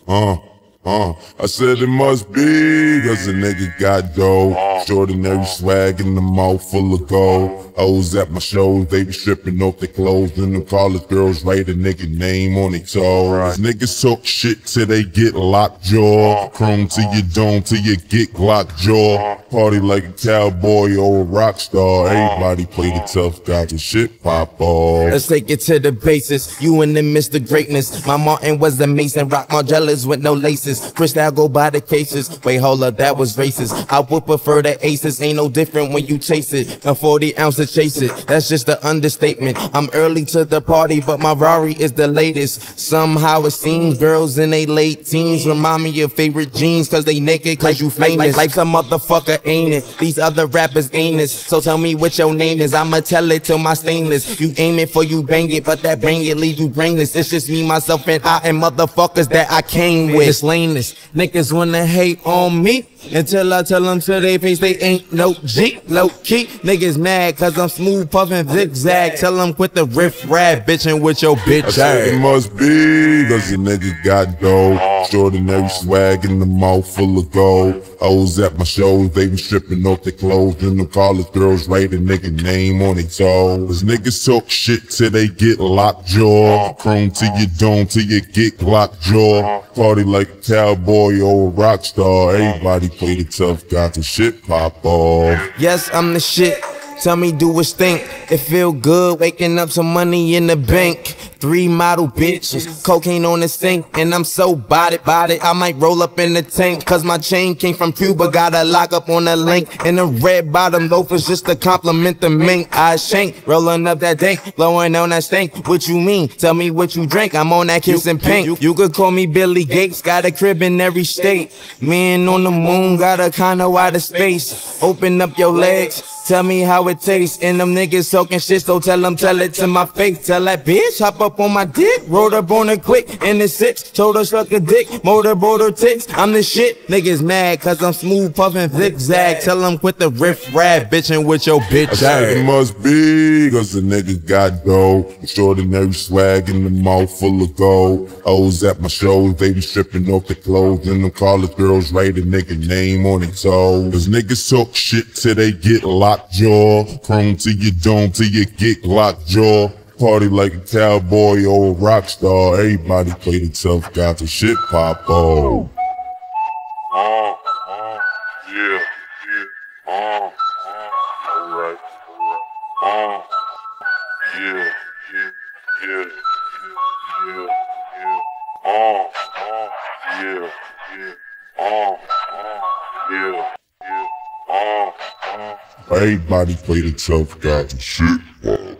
I said it must be, cause a nigga got dough. Extraordinary swag in the mouth full of gold. Hoes at my shows, they be stripping off their clothes. And them college girls write a nigga name on their toes. Niggas talk shit till they get locked jaw. Chrome to your dome till you get Glock jaw. Party like a cowboy or a rock star. Everybody play the tough guy till shit pop off. Let's take it to the basis. You and them Mr. Greatness. My Martin was a Mason. Rock Margielas with no laces. Cristal go by the cases. Wait, hold up, that was racist. I would prefer the aces. Ain't no different when you chase it. A 40 ounce to chase it. That's just an understatement. I'm early to the party, but my Rari is the latest. Somehow it seems girls in they late teens remind me of favorite jeans, cause they naked, cause you famous. Like some motherfucker, ain't it? These other rappers ain't it. So tell me what your name is. I'ma tell it till my stainless. You aim it for you bang it, but that bang it leave you brainless. It's just me, myself, and I, and motherfuckers that I came with. It's laneless. Niggas wanna hate on me until I tell them to their face they ain't no G. Low key, niggas mad cause I'm smooth puffin' zigzag. Tell them quit the riff rap bitchin' with your bitch ass. I said it must be, cause a nigga got dough. Extraordinary swag in the mouth full of gold. Hoes at my shows, they be stripping off their clothes. And them college girls write a nigga name on their toes. Niggas talk shit till they get locked jaw. Chrome to your dome till you get Glock jaw. Party like a cowboy or a rock star. Everybody play the tough guy till shit pop off. Yes, I'm the shit. Tell me, do it stink? It feel good waking up some money in the bank. 3 model bitches, cocaine on the sink, and I'm so body. I might roll up in the tank, cause my chain came from Cuba. Got a lock up on the link, and the red bottom loafers just to compliment the mink. I shank, rolling up that dank, blowing on that stank. What you mean? Tell me what you drink. I'm on that kiss and pink. You could call me Billy Gates, got a crib in every state. Man on the moon, got a condo out of space. Open up your legs. Tell me how it tastes, and them niggas talking shit, so tell it to my face. Tell that bitch, hop up on my dick, rolled up on her quick, in the 6, told her suck a dick, motorboat her tits, I'm the shit. Niggas mad, cause I'm smooth puffin' zigzag. Tell them quit the riff rap, bitchin' with your bitch ass. I said it must be, cause the nigga got dough. Extraordinary swag in the mouth full of gold. Hoes at my shows, they be stripping off their clothes. And them college girls write a nigga name on their toes. Cause niggas talk shit till they get locked jaw. Chrome to your dome till you get Glock jaw. Party like a cowboy or a rock star. Everybody play the tough guy till shit pop off. Yeah. Alright. Yeah. Everybody play the tough guy till shit pop off.